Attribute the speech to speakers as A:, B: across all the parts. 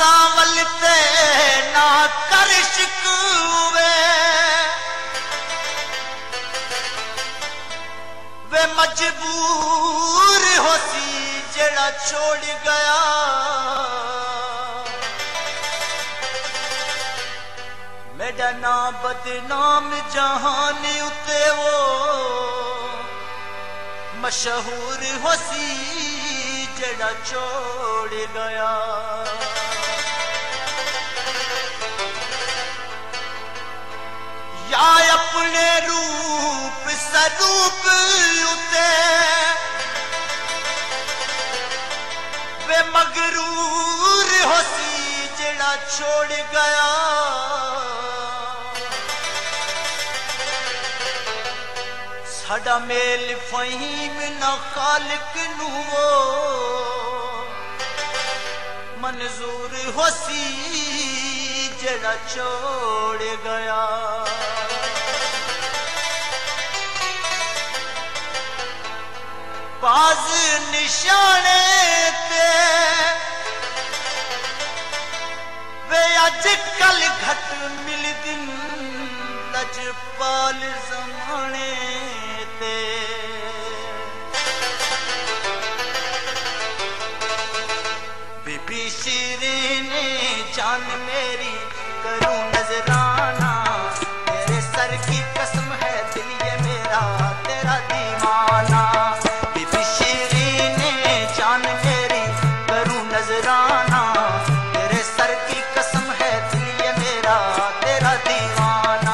A: सावलते ना कर शिकवे वे मजबूर होसी जेड़ा छोड़ गया मेरा ना बदनाम जहान उते वो मशहूर होसी जेड़ा छोड़ गया या अपने रूप स्वरूप उते वे मगरूर होसी जेड़ा छोड़ गया साडा मेल फहीम ना खालिक नू वो मंजूर होसी जेड़ा छोड़ गया बाज निशाने ते वे अज कल घट मिल दिन लजपाल जमाने ते बीबी शीरीन जान मेरी करूं नजराना तेरे सर की कसम है दिल ये मेरा तेरा दीवाना बीबी शीरीन जान मेरी करूं नजराना तेरे सर की कसम है दिल ये मेरा तेरा दीवाना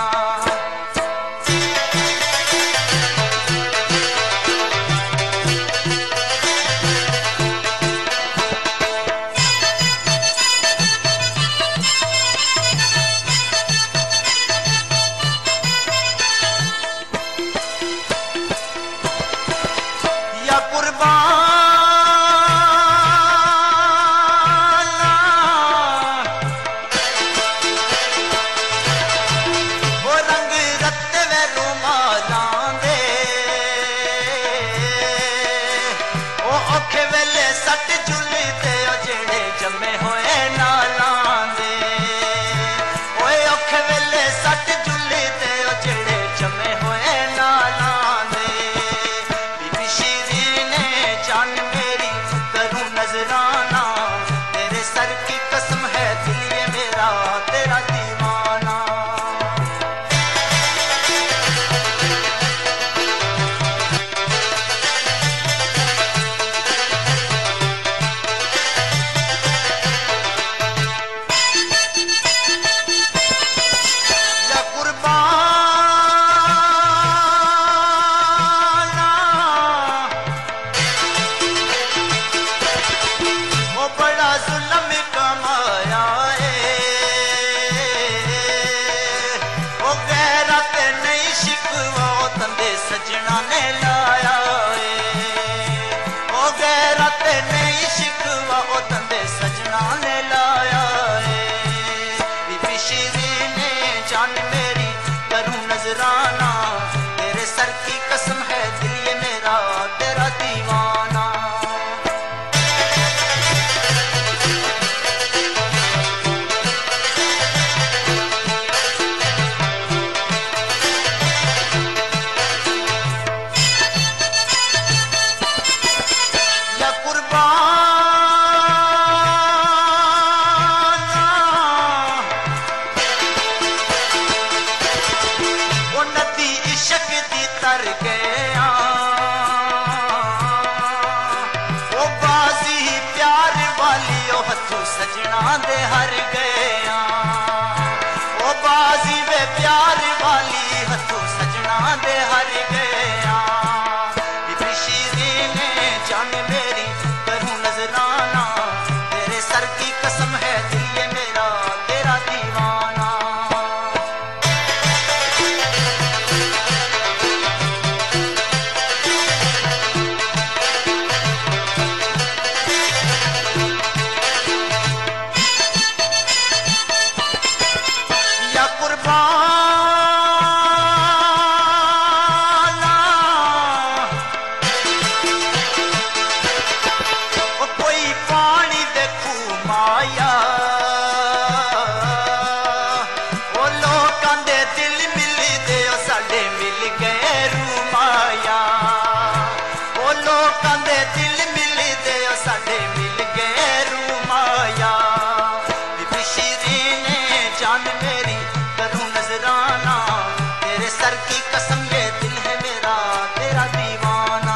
A: लोकां दे दिल मिलदे साडे मिल गए रूमाया बीबी शीरीन जान मेरी करूं नजराना तेरे सर की कसम ये दिल है मेरा तेरा दीवाना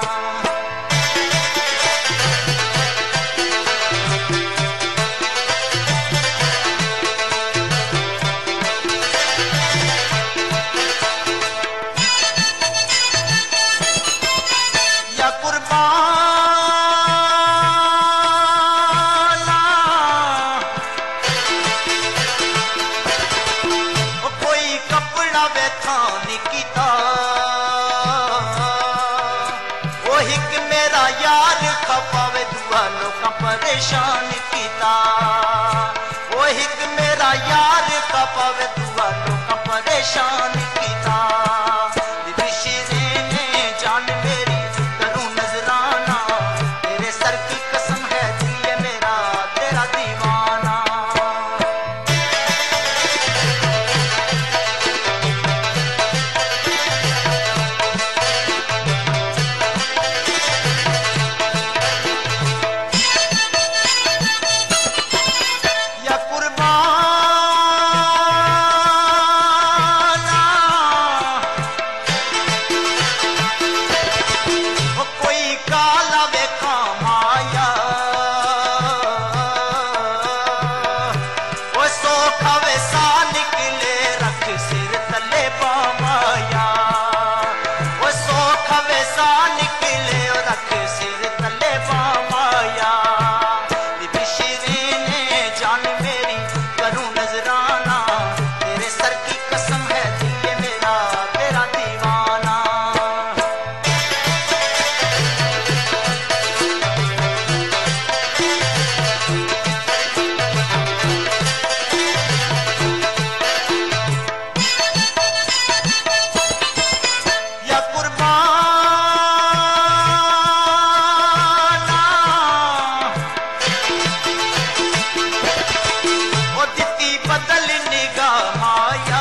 A: या कुर्बाना कोई कपड़ा वेथा निकिता वो हिक मेरा यार खपावे दुआ लोका परेशान किता वो हिक मेरा यार खपावे दुआ लोका परेशान किता बीबी शीरीन जान मेरी करूं नजराना तेरे सर की कसम है दिल ये मेरा तेरा दीवाना या कुर्बाना वो कोई काला वेखा माया वो सोखा वैसा निकले रख सिर तले पामाया वो सोखा वैसा निकले रख सिर तले पामाया बीबी शीरीन जान मेरी करूं नजराना तेरे सर की कसम है दिल ये मेरा तेरा दीवाना या कुर्बाना वो दिती बदल निगाह माया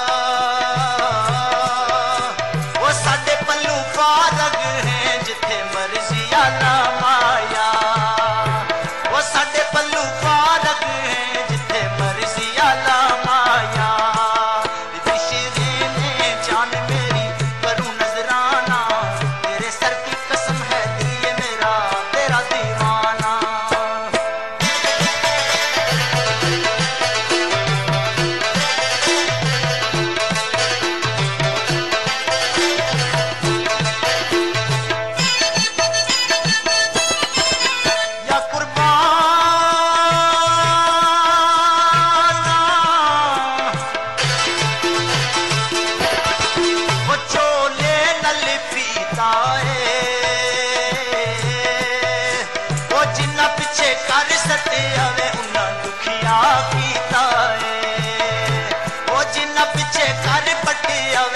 A: वो साडे पल्लू फारग हैं जिथे मर्जी आला माया वो साडे पल्लू फारग हैं जिथे मर्जी आला माया बीबी शीरीन जान मेरी करूं नजराना तेरे सर की कसम है दिल ये मेरा तेरा दीवाना या कुर्बाना वो चोले नल पीता है वो जिन्ना पिछे कर सटे आवे उन्ना दुखिया कीता है वो जिन्ना पिछे कर पटे आवे